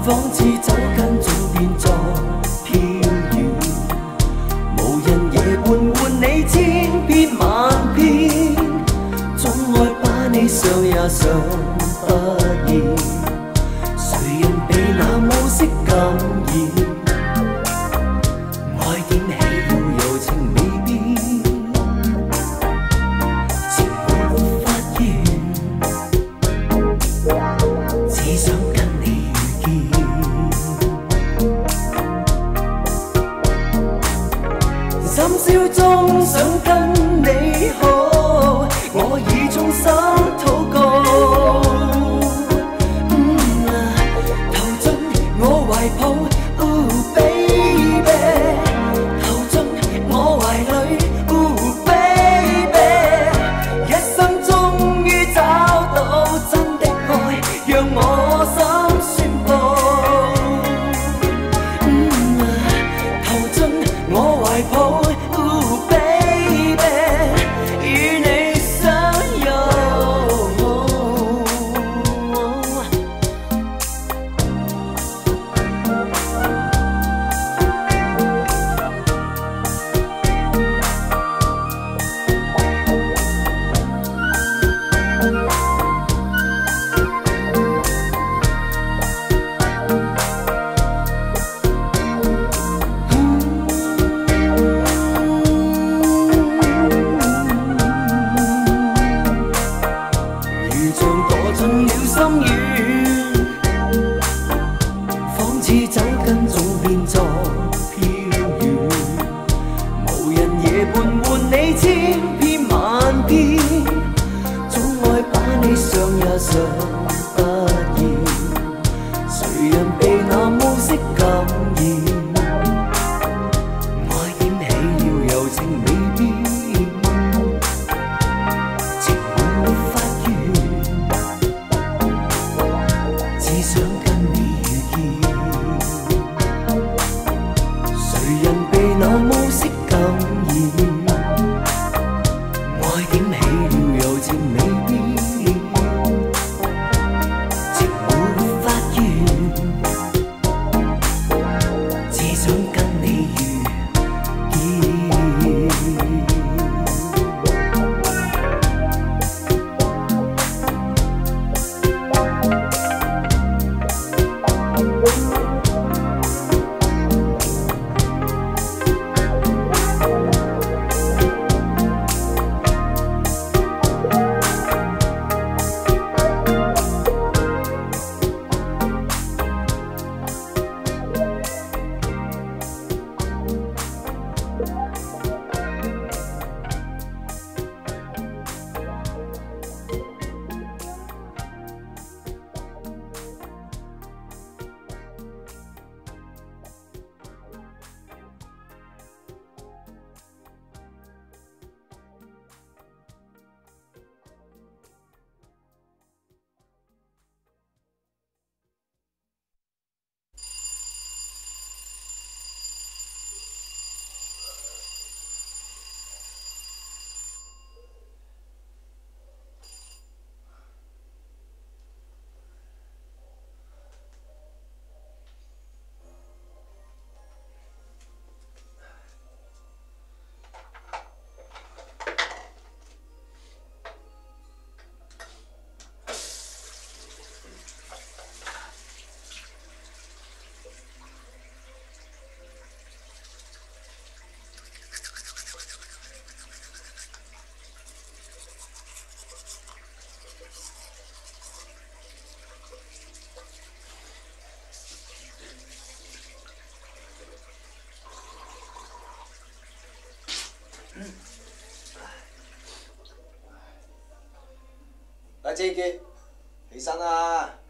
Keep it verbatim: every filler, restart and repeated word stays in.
仿似走近總變作飄遠，無人夜伴伴你千篇萬篇，總愛把你想也想不厭，誰人被那暮色感染？愛點起了柔情未變，情沒發現，只想跟你遇見。深宵中想跟你好，我已衷心禱告。嗯啊，投進我懷抱。Ooh baby， 投進我懷裡。Ooh baby， 一生終於找到真的愛，讓我心宣佈。嗯啊，投進我懷抱。進了深淵，仿似走近總變作飄遠，無人夜伴伴你千篇萬篇，總愛把你想也想不厭，誰人被那暮色感染？愛點起了柔情未變。想跟你遇見，誰人被那暮色感染？愛點起了柔情未變，情沒發現，只想跟你遇見。 阿姐姐，起身啦！